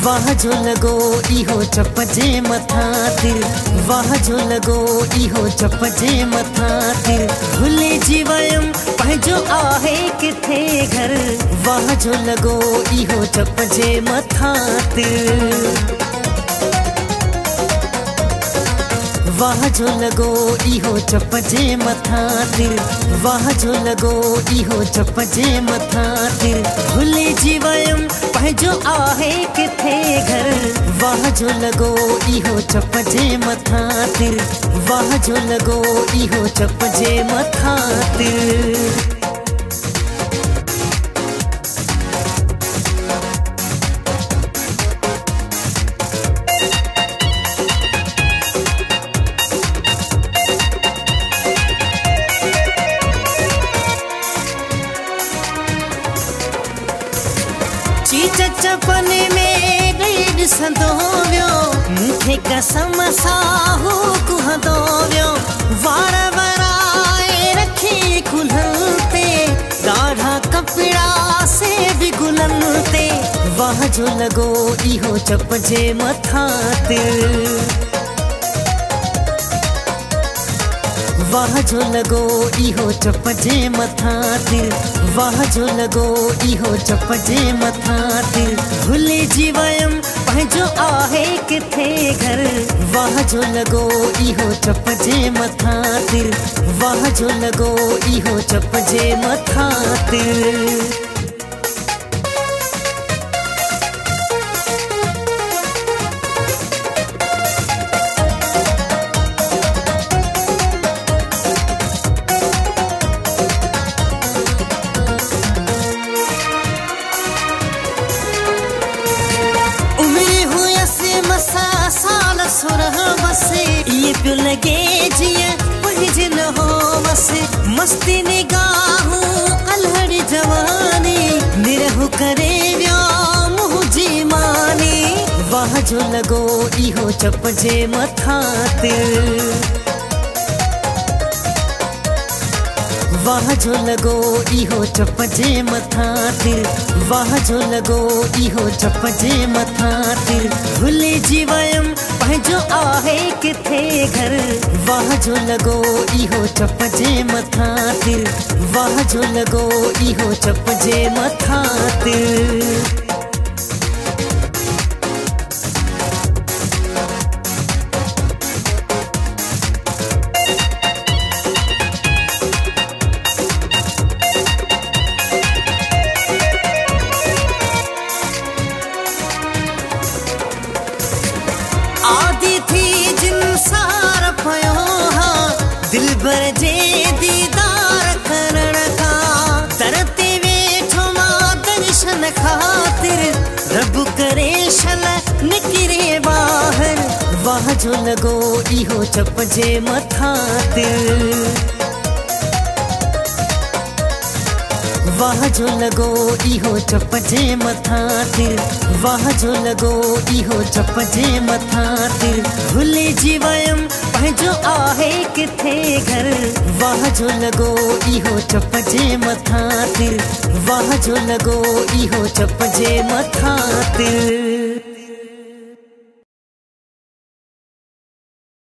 वाह जो लगो इहो चपजे मथा तिर, वाह जो लगो इहो चपजे मथा तिर। भुले जी वयम पंहिंजो आहे किथे घर, वाह जो लगो इहो चपजे मथा तिर। वाह जो लगो इहो चपजे मथा तिर, वाह जो लगो इहो चपजे मथा तिर। भुले जी वयम पंहिंजो आहे किथे घर, वाह जो लगो इहो चपजे मथा तिर, वाह जो लगो इहो चपजे मथा तिर। चीच चपने में गई ॾिसंदो वियो, मूंखे कसम साहू कुहंदो वियो। वार वराए रखी कुल्हनि ते, ॾाढा कपिड़ा से बि गुलनि ते। वाह जो लगो इहो चपजे मथा तिर, वाह जो लगो इहो चपजे मथा तिर, वाह जो लगो इहो चपजे मथा तिर। भुले जी वयम पंहिंजो आहे किथे घर, वाह जो लगो इहो चपजे मथा तिर, वाह जो लगो इहो चपजे मथा तिर। साल सुरह बसे ये पियो लगे जिया पंहिंजे न हो बसे। मस्ती निगाहूं अलहड़ी जवानी, निरहु करे वियो मुंहिंजी मानी। वाह जो लगो इहो चपजे मथा तिर, वाह जो लगो इहो चपजे मथा तिर, वाह जो लगो इहो चपजे मथा तिर। भुले जी वयम पंहिंजो आहे किथे घर, वाह जो लगो इहो चपजे मथा तिर, वाह जो लगो इहो चपजे मथा तिर। आदि थी जिन सार पयो हा, दिल भर जे दीदार करण का। तरते वेठो मां दर्शन खातिर, रब करे शल निकिरे बाहर। वाह जो लगो इहो चपजे मथा तिर, वाह जो लगो इहो चपजे मथा तिर, वाह जो लगो इहो चपजे मथा तिर। भुले जी वयम पंहिंजो आहे किथे घर, वाह जो लगो इहो चपजे मथा तिर, वाह जो लगो इहो चपजे मथा तिर।